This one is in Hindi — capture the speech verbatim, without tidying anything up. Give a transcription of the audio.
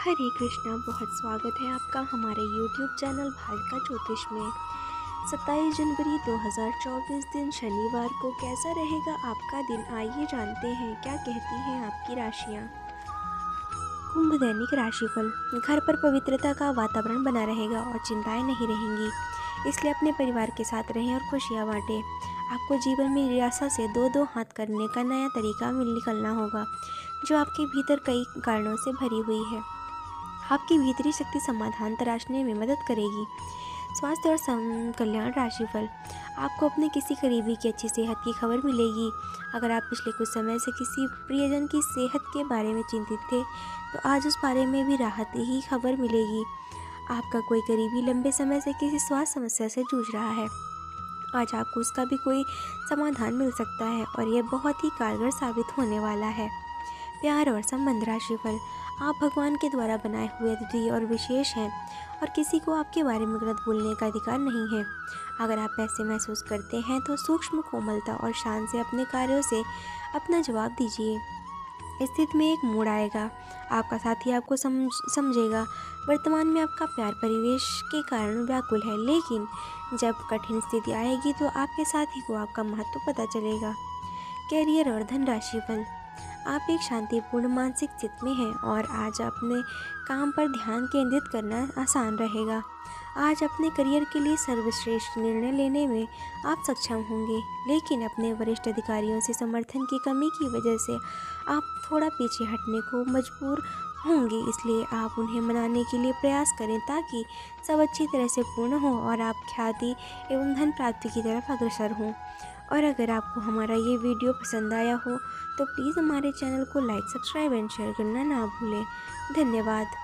हरे कृष्णा। बहुत स्वागत है आपका हमारे यूट्यूब चैनल भारत का ज्योतिष में। सत्ताईस जनवरी दो हज़ार चौबीस दिन शनिवार को कैसा रहेगा आपका दिन, आइए जानते हैं क्या कहती हैं आपकी राशियां। कुंभ दैनिक राशिफल। घर पर पवित्रता का वातावरण बना रहेगा और चिंताएं नहीं रहेंगी, इसलिए अपने परिवार के साथ रहें और खुशियां बांटें। आपको जीवन में निराशा से दो दो हाथ करने का नया तरीका मिल निकलना होगा, जो आपके भीतर कई कारणों से भरी हुई है। आपकी भीतरी शक्ति समाधान तराशने में मदद करेगी। स्वास्थ्य और सम कल्याण राशिफल। आपको अपने किसी करीबी की अच्छी सेहत की खबर मिलेगी। अगर आप पिछले कुछ समय से किसी प्रियजन की सेहत के बारे में चिंतित थे, तो आज उस बारे में भी राहत ही खबर मिलेगी। आपका कोई करीबी लंबे समय से किसी स्वास्थ्य समस्या से जूझ रहा है, आज आपको उसका भी कोई समाधान मिल सकता है और यह बहुत ही कारगर साबित होने वाला है। प्यार और संबंध राशिफल। आप भगवान के द्वारा बनाए हुए अद्वितीय और विशेष हैं और किसी को आपके बारे में गलत बोलने का अधिकार नहीं है। अगर आप ऐसे महसूस करते हैं तो सूक्ष्म कोमलता और शान से अपने कार्यों से अपना जवाब दीजिए। स्थिति में एक मोड़ आएगा, आपका साथी आपको समझ समझेगा। वर्तमान में आपका प्यार परिवेश के कारण व्याकुल है, लेकिन जब कठिन स्थिति आएगी तो आपके साथी को आपका महत्व पता चलेगा। कैरियर और धन राशिफल। आप एक शांतिपूर्ण मानसिक स्थिति में हैं और आज अपने काम पर ध्यान केंद्रित करना आसान रहेगा। आज अपने करियर के लिए सर्वश्रेष्ठ निर्णय लेने में आप सक्षम होंगे, लेकिन अपने वरिष्ठ अधिकारियों से समर्थन की कमी की वजह से आप थोड़ा पीछे हटने को मजबूर होंगे। इसलिए आप उन्हें मनाने के लिए प्रयास करें ताकि सब अच्छी तरह से पूर्ण हो और आप ख्याति एवं धन प्राप्ति की तरफ अग्रसर हों। और अगर आपको हमारा ये वीडियो पसंद आया हो तो प्लीज़ हमारे चैनल को लाइक, सब्सक्राइब एंड शेयर करना ना भूलें। धन्यवाद।